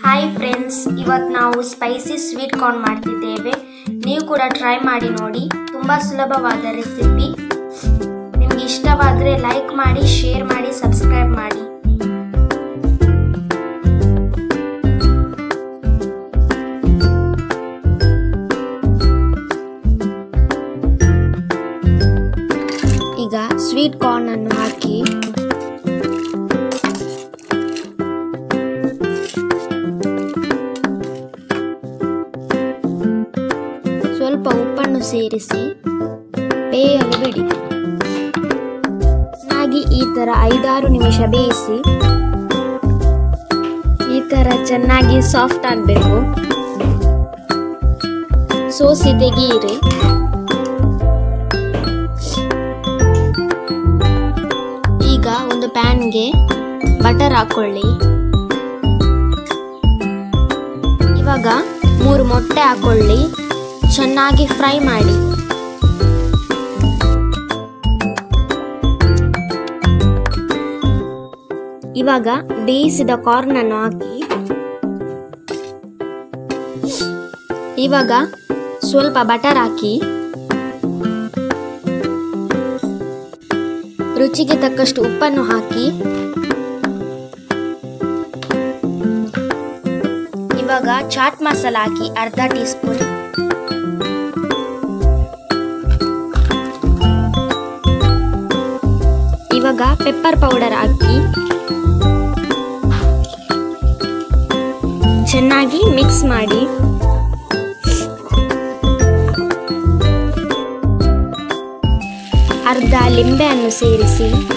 Hi friends, ಇವತ್ತು ನಾವು spicy sweet corn ಮಾಡ್ತಿದ್ದೇವೆ. ನೀವು ಕೂಡ ಟ್ರೈ ಮಾಡಿ ನೋಡಿ. ತುಂಬ ಸುಲಭವಾದ ರೆಸಿಪಿ. ನಿಮಗೆ ಇಷ್ಟವಾದರೆ ಲೈಕ್ ಮಾಡಿ, ಶೇರ್ ಮಾಡಿ, ಸಬ್ಸ್ಕ್ರೈಬ್ ಮಾಡಿ. ಈಗ ಸ್ವೀಟ್ ಕಾರ್ನ್ ಅನ್ನು ಹಾಕಿ ಸ್ವಲ್ಪ ಉಪ್ಪನ್ನು ಸೇರಿಸಿ ಬೇಯಲು ಬಿಡಿ. ಚೆನ್ನಾಗಿ ಈ ತರ 5-6 ನಿಮಿಷ ಬೇಯಿಸಿ. ಈ ತರ ಚೆನ್ನಾಗಿ ಸಾಫ್ಟ್ ಆಗಬೇಕು. ಸೋಸಿ ತೆಗೆಯಿರಿ. ಈಗ ಒಂದು ಪ್ಯಾನ್ಗೆ ಬಟರ್ ಹಾಕೊಳ್ಳಿ. ಇವಾಗ 3 ಮೊಟ್ಟೆ ಹಾಕೊಳ್ಳಿ. ಚೆನ್ನಾಗಿ ಫ್ರೈ ಮಾಡಿ. ಇವಾಗ ಬೇಯಿಸಿದ ಕಾರ್ನ್ ಅನ್ನು ಹಾಕಿ. ಇವಾಗ ಸ್ವಲ್ಪ ಬಟರ್ ಹಾಕಿ. ರುಚಿಗೆ ತಕ್ಕಷ್ಟು ಉಪ್ಪನ್ನು ಹಾಕಿ. ಇವಾಗ ಚಾಟ್ ಮಸಾಲ ಹಾಕಿ ಅರ್ಧ ಟೀ ಸ್ಪೂನ್. ಇವಾಗ ಪೆಪ್ಪರ್ ಪೌಡರ್ ಹಾಕಿ ಚೆನ್ನಾಗಿ ಮಿಕ್ಸ್ ಮಾಡಿ. ಅರ್ಧ ಲಿಂಬೆಯನ್ನು ಸೇರಿಸಿ